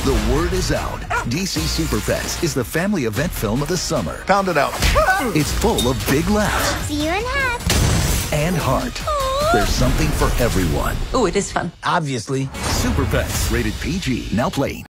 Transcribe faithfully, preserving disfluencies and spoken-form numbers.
The word is out. D C Super Pets is the family event film of the summer. Pound it out. It's full of big laughs. See you in half. And heart. Aww. There's something for everyone. Oh, it is fun. Obviously. Super Pets, rated P G, now playing.